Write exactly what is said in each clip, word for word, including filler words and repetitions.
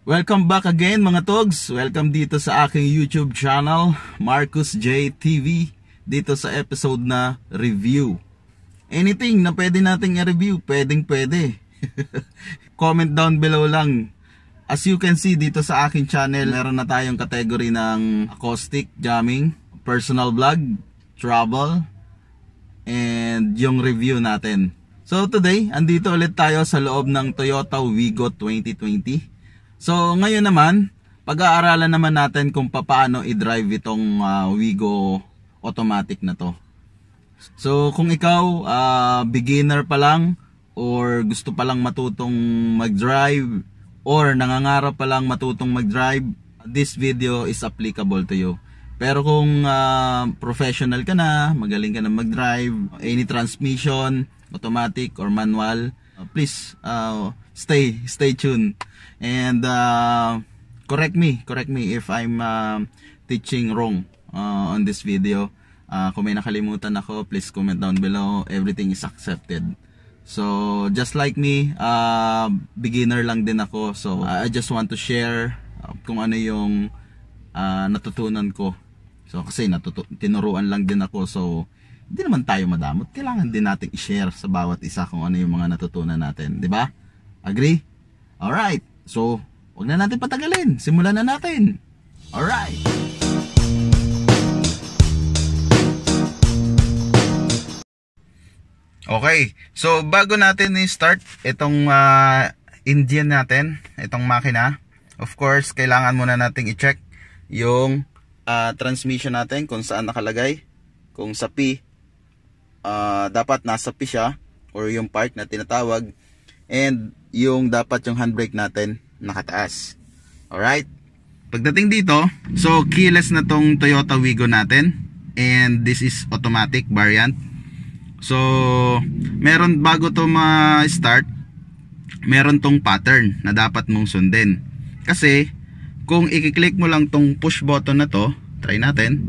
Welcome back again mga togs. Welcome dito sa aking YouTube channel, Marcus J T V. Dito sa episode na review. Anything na pwede nating i-review, pwedeng pwede. Comment down below lang. As you can see dito sa aking channel, meron na tayong category ng acoustic, jamming, personal vlog, travel, and yung review natin. So today, andito ulit tayo sa loob ng Toyota Wigo twenty twenty. So ngayon naman, pag-aaralan naman natin kung paano i-drive itong uh, Wigo automatic na to. So kung ikaw uh, beginner pa lang or gusto pa lang matutong mag-drive or nangangarap pa lang matutong mag-drive, this video is applicable to you. Pero kung uh, professional ka na, magaling ka na mag-drive, any transmission, automatic or manual, uh, please uh, stay stay tuned. And uh, correct me, correct me if I'm uh, teaching wrong uh, on this video. Uh, kung may nakalimutan ako, please comment down below. Everything is accepted. So just like me, uh, beginner lang din ako. So uh, I just want to share uh, kung ano yung uh, natutunan ko. So kasi natutu tinuruan lang din ako. So hindi naman tayo madamot. Kailangan din natin i-share sa bawat isa kung ano yung mga natutunan natin, 'di ba? Agree? All right. So, huwag na natin patagalin. Simulan na natin. Alright. Okay. So, bago natin i-start itong uh, engine natin, itong makina, of course, kailangan muna nating i-check yung uh, transmission natin kung saan nakalagay. Kung sa P, uh, dapat nasa P siya or yung part na tinatawag. And yung dapat yung handbrake natin nakataas. Alright. Pagdating dito, so keyless na tong Toyota Wigo natin. And this is automatic variant. So meron bago to ma-start, meron tong pattern na dapat mong sundin. Kasi kung i-click mo lang tong push button na to, try natin,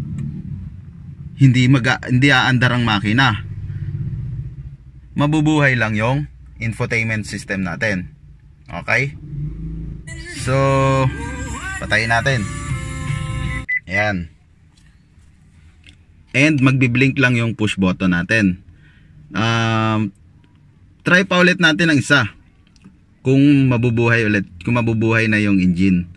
hindi maga, hindi aandar ang makina. Mabubuhay lang yung infotainment system natin. Okay? So, patayin natin. Ayan. And magbi-blink lang yung push button natin. Um, try pa ulit natin ang isa. Kung mabubuhay ulit, kung mabubuhay na yung engine.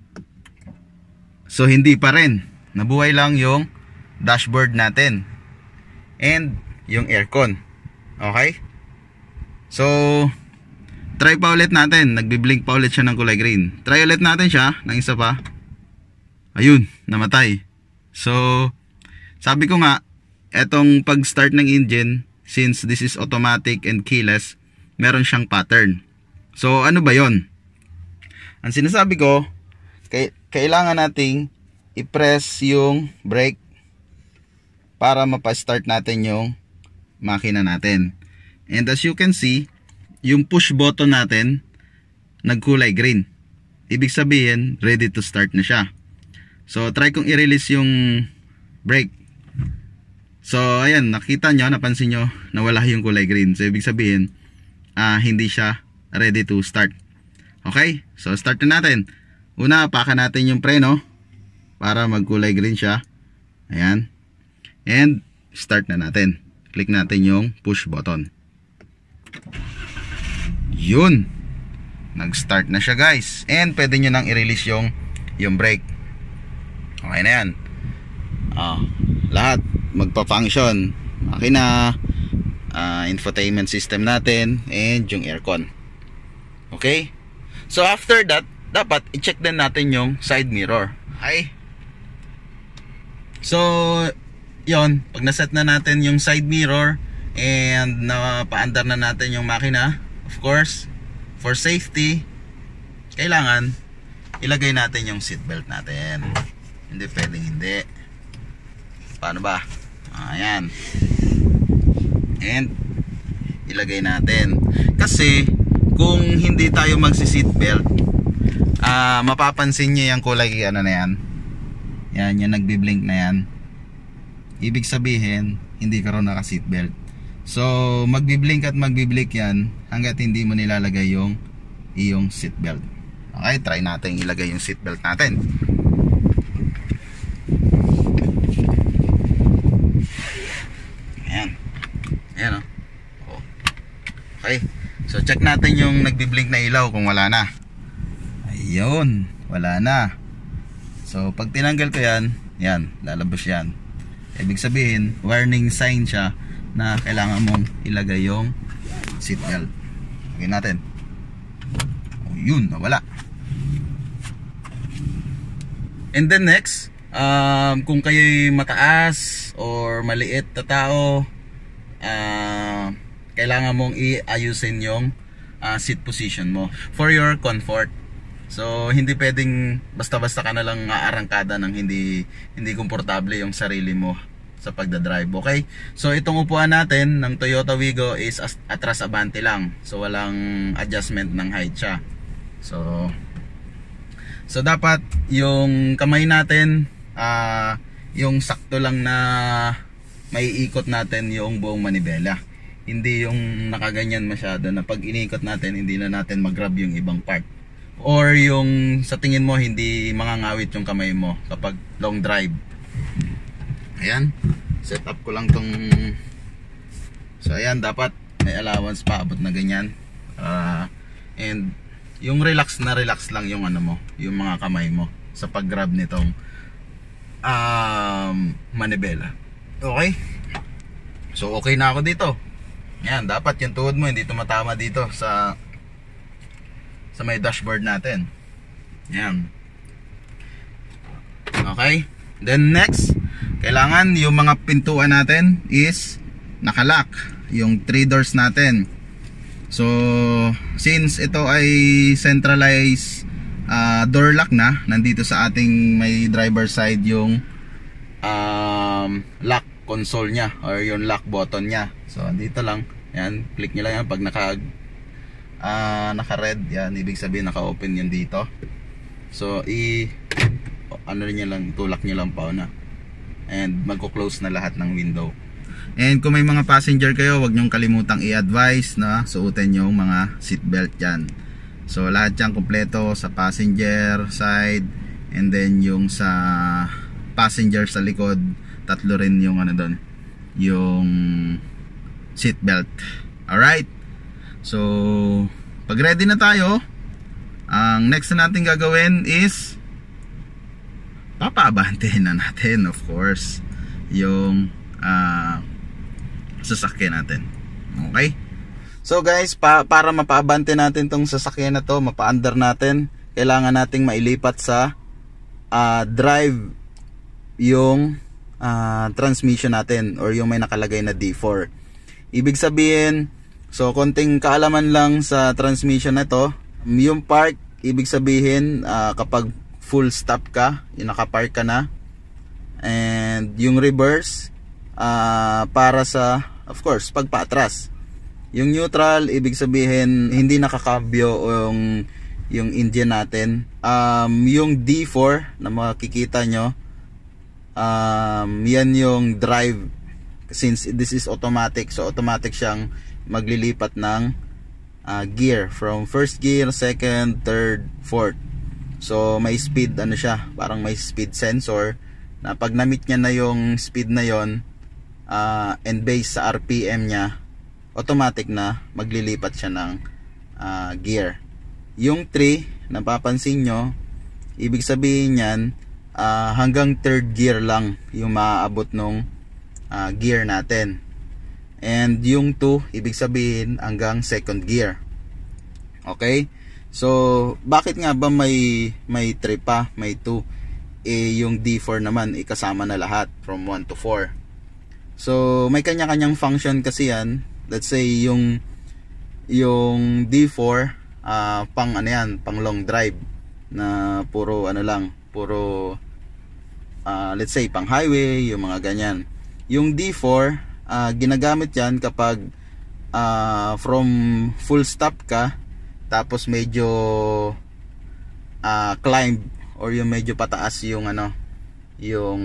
So, hindi pa rin. Nabuhay lang yung dashboard natin. And yung aircon. Okay? So, try pa ulit natin. Nagbi-blink pa ulit siya ng kulay green. Try ulit natin siya ng isa pa. Ayun, namatay. So, sabi ko nga, etong pag-start ng engine, since this is automatic and keyless, meron siyang pattern. So, ano ba yon? Ang sinasabi ko, kay kailangan nating i-press yung brake para mapa-start natin yung makina natin. And as you can see, yung push button natin nagkulay green. Ibig sabihin, ready to start na siya. So, try kong i-release yung brake. So, ayan, nakita nyo, napansin nyo, nawala yung kulay green. So, ibig sabihin, uh, hindi siya ready to start. Okay? So, start na natin. Una, apakan natin yung preno para magkulay green siya. Ayan. And, start na natin. Click natin yung push button. Yun, nag-start na siya guys. And pwede nyo nang i-release yung yung brake. Okay na yan. oh, Lahat magpa-function. Makina, uh, infotainment system natin, and yung aircon. Okay. So after that, dapat i-check din natin yung side mirror. Okay. So yon, pag naset na natin yung side mirror and napaandar na natin yung makina, of course, for safety, kailangan ilagay natin yung seatbelt natin. Hindi pwedeng hindi. Paano ba? Ayan. And ilagay natin. Kasi kung hindi tayo magsi-seatbelt, uh, mapapansin nyo yung kulay ano na yan. Yan, yung nagbi-blink na yan. Ibig sabihin, hindi ka rin naka-seatbelt. So, magbi-blink at magbi-blink yan hanggat hindi mo nilalagay yung iyong seatbelt. Okay, try natin ilagay yung seatbelt natin. Ayan. Ayan, oh. Okay, so check natin yung nagbiblink na ilaw kung wala na. Ayun, wala na. So pag tinanggal ko yan, yan, lalabas yan. Ibig sabihin, warning sign siya na kailangan mong ilagay yung seatbelt. Lagyan natin. Oh, yun, nawala. And then next, um, kung kayo'y mataas or maliit na tao, uh, kailangan mong i-ayusin yung uh, seat position mo for your comfort. So hindi pwedeng basta-basta ka na lang aarangkada ng hindi hindi komportable yung sarili mo sa pagdadrive. Okay, so itong upuan natin ng Toyota Wigo is atras abante lang, so walang adjustment ng height siya. So So dapat yung kamay natin, uh, yung sakto lang na maiikot natin yung buong manibela. Hindi yung nakaganyan masyado na pag iniikot natin hindi na natin mag-grab yung ibang part. Or yung sa tingin mo hindi mangangawit yung kamay mo kapag long drive. Ayan, set up ko lang tong. So ayan, dapat may allowance pa abot na ganyan. uh, And yung relax na relax lang yung ano mo, yung mga kamay mo sa pag-grab nitong um, manibela. Okay? So okay na ako dito. Yan, dapat yung tuhod mo hindi tumatama dito sa sa may dashboard natin. Yan. Okay? Then next, kailangan yung mga pintuan natin is nakalock, yung three doors natin. So since ito ay centralized uh, door lock na, nandito sa ating may driver side yung um, lock console nya or yung lock button nya. So andito lang, yan, click nyo lang yan pag naka uh, naka red, yan, ibig sabihin naka open yan dito. So i ano niya lang, tulak nyo lang pa na, and magko-close na lahat ng window. And kung may mga passenger kayo, huwag nyong kalimutang i-advise na suotin yung mga seatbelt yan. So lahat yan kompleto sa passenger side, and then yung sa passenger sa likod, tatlo rin yung ano doon, yung seatbelt. Alright, so pag ready na tayo, ang next na natin gagawin is papaabantehin na natin, of course, yung uh, sasakyan natin. Okay? So guys, pa para mapaabante natin tong sasakyan na to, mapa-under natin, kailangan nating mailipat sa uh, drive yung uh, transmission natin or yung may nakalagay na D four. Ibig sabihin, so konting kaalaman lang sa transmission na to, yung park, ibig sabihin uh, kapag full stop ka, yung nakapark ka na, and yung reverse uh, para sa, of course, pagpaatras. Yung neutral, ibig sabihin hindi nakakabyo yung yung engine natin. Um, yung D four na makikita nyo, um, yan yung drive, since this is automatic, so automatic siyang maglilipat ng uh, gear from first gear, second, third, fourth. So may speed ano siya, parang may speed sensor na pag na-meet niya na yung speed na yon, uh, and based sa R P M niya, automatic na maglilipat siya ng uh, gear. Yung three, napapansin nyo, ibig sabihin yan, uh, hanggang third gear lang yung maaabot nung uh, gear natin. And yung two, ibig sabihin hanggang second gear. Okay? So bakit nga ba may may three pa, may two? Eh yung D four naman ikasama na lahat from one to four. So may kanya-kanyang function kasi yan. Let's say yung yung D four uh, pang ano yan, pang long drive na puro ano lang, puro uh, let's say pang highway, yung mga ganyan. Yung D four uh, ginagamit yan kapag uh, from full stop ka, tapos medyo uh, climb or yung medyo pataas yung ano, yung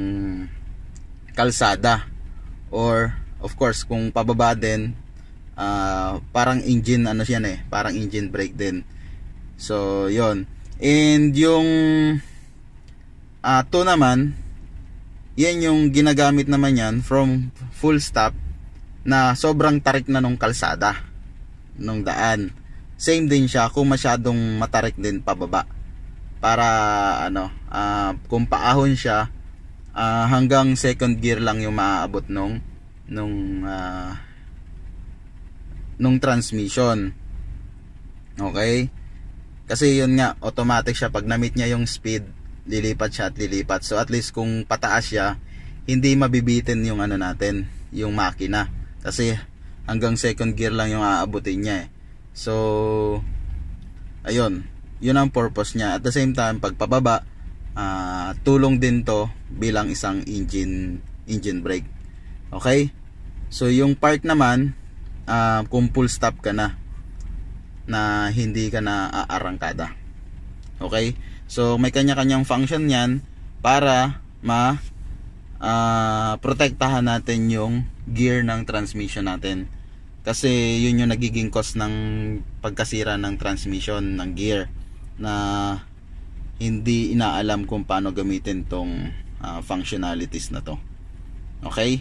kalsada, or of course kung pababa din, uh, parang engine ano siya eh, parang engine brake din. So yon. And yung uh, two naman, yan yung ginagamit naman yan from full stop na sobrang tarik na nung kalsada, nung daan. Same din siya kung masyadong matarik din pababa, para ano, uh, kung paahon siya, uh, hanggang second gear lang yung maaabot nung nung uh, nung transmission. Okay, kasi yun nga, automatic siya. Pag na-meet niya yung speed, lilipat siya at lilipat. So at least kung pataas siya, hindi mabibitin yung ano natin, yung makina, kasi hanggang second gear lang yung aabutin niya eh. So ayun, yun ang purpose niya. At the same time, pag pababa, uh, tulong din to bilang isang engine engine brake. Okay, so yung park naman, uh, kung full stop ka na, na hindi ka na aarangkada. Okay, so may kanya-kanyang function yan para ma uh, protektahan natin yung gear ng transmission natin, kasi yun yung nagiging cause ng pagkasira ng transmission ng gear, na hindi inaalam kung paano gamitin tong uh, functionalities na to. Okay,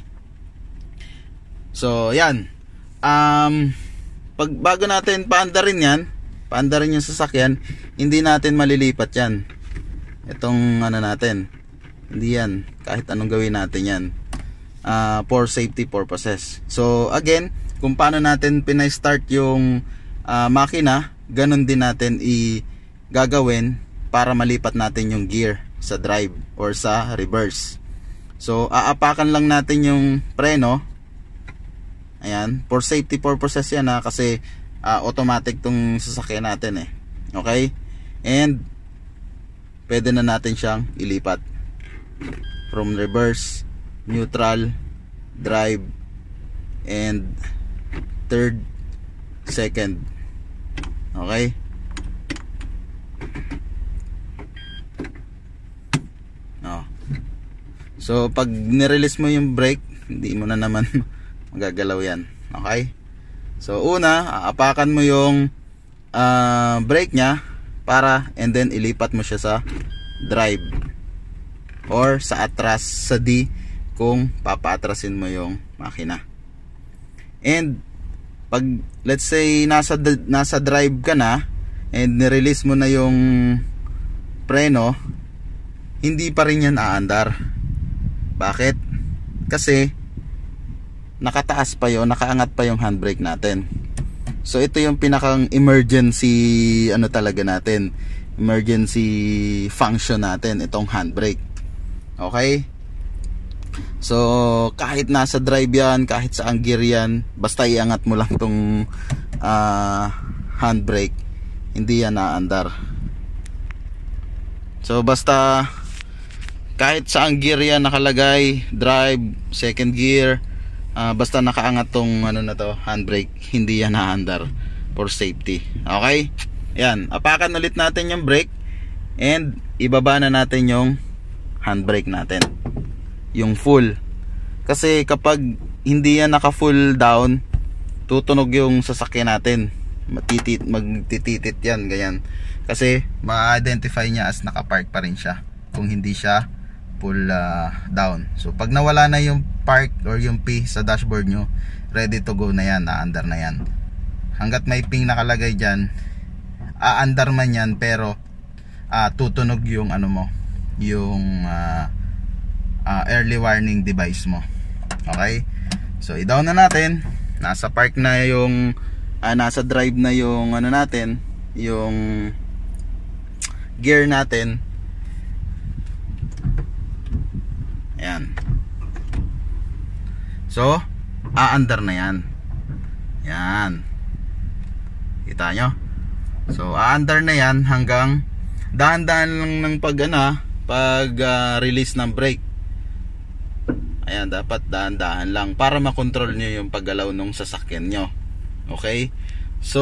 so yan, um pag bago natin paandarin yan, paandarin yung sasakyan, hindi natin malilipat yan, itong ano natin, hindi yan, kahit anong gawin natin yan, uh, for safety purposes. So again, kung paano natin pinay-start yung uh, makina, ganun din natin i gagawin para malipat natin yung gear sa drive or sa reverse. So aapakan lang natin yung preno. Ayan, for safety purposes yan ha, kasi uh, automatic tong sasakyan natin eh. Okay, and pwede na natin siyang ilipat from reverse, neutral, drive, and third, second. Okay, no. So pag nirelease mo yung brake, hindi mo na naman magagalaw yan. Okay, so una, aapakan mo yung uh, brake nya, para and then ilipat mo siya sa drive or sa atras, sa D kung papaatrasin mo yung makina. And pag let's say nasa nasa drive ka na and nirelease mo na yung preno, hindi pa rin yan aandar. Bakit? Kasi nakataas pa yun, nakaangat pa yung handbrake natin. So ito yung pinakang emergency ano talaga natin, emergency function natin, itong handbrake. Okay, so kahit nasa drive yan, kahit saang gear yan, basta iangat mo lang tong uh, handbrake, hindi yan naandar. So basta kahit saang gear yan nakalagay, drive, second gear, Uh, basta nakaangat tong ano na to, handbrake, hindi yan naandar for safety. Okay, yan, apakan ulit natin yung brake and ibaba na natin yung handbrake natin, yung full, kasi kapag hindi yan naka full down, tutunog yung sasakyan natin, matitit, magtititit yan, ganyan, kasi ma-identify niya as nakapark pa rin siya kung hindi siya full uh, down. So pag nawala na yung park or yung P sa dashboard nyo, ready to go na yan, naandar na yan. Hanggat may ping nakalagay dyan, aandar man yan, pero uh, tutunog yung ano mo, yung uh, uh, early warning device mo. Okay, so i-down na natin, nasa park na yung uh, nasa drive na yung ano natin, yung gear natin. Ayan. So, aandar na yan. Yan. Kita nyo? So, aandar na yan hanggang dahan-dahan lang ng pag, ano, pag uh, release ng brake. Ayan, dapat dahan-dahan lang para makontrol nyo yung paggalaw ng sasakyan nyo. Okay? So,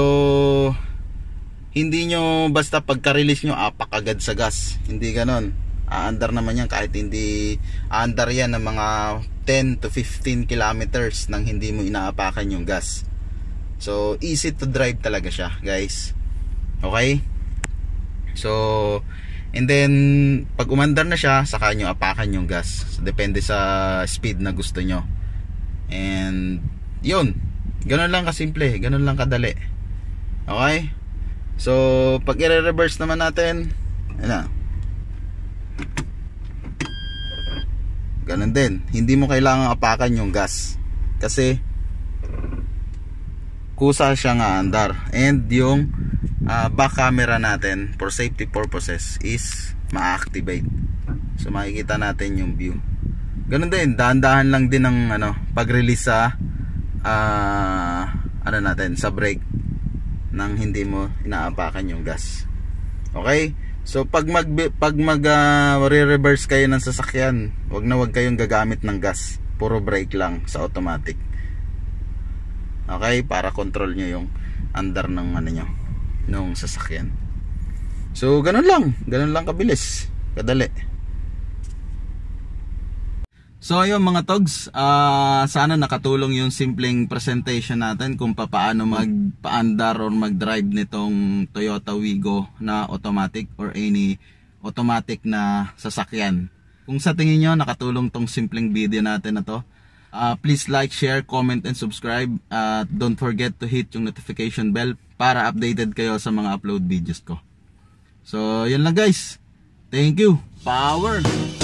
hindi nyo basta pagka-release nyo, apak agad sa gas. Hindi ganon. Aandar naman yan, kahit hindi aandar yan ng mga ten to fifteen kilometers nang hindi mo inaapakan yung gas. So easy to drive talaga siya, guys. Okay, So, and then pag umandar na siya, saka nyo apakan yung gas. So, depende sa speed na gusto nyo. And yun, ganun lang kasimple, ganun lang kadali. Okay? So, pag i-reverse naman natin, ano, ganun din. Hindi mo kailangan apakan yung gas kasi kusa siya nga andar. And yung uh, back camera natin for safety purposes is ma-activate. So makikita natin yung view. Ganun din, dahan-dahan lang din ng ano, pag-release sa uh, ano natin, sa brake nang hindi mo inaapakan yung gas. Okay? So pag mag pag mag uh, re-reverse kayo ng sasakyan, wag na wag kayong gagamit ng gas. Puro brake lang sa automatic. Okay, para control nyo yung andar ng ano nyo, nung sasakyan. So ganun lang, ganun lang kabilis, kadali. So ayun mga togs, uh, sana nakatulong yung simpleng presentation natin kung paano magpaandar or mag-drive nitong Toyota Wigo na automatic or any automatic na sasakyan. Kung sa tingin nyo nakatulong tong simpleng video natin na to, Uh, please like, share, comment, and subscribe. Uh, don't forget to hit yung notification bell para updated kayo sa mga upload videos ko. So, yun lang guys. Thank you. Power!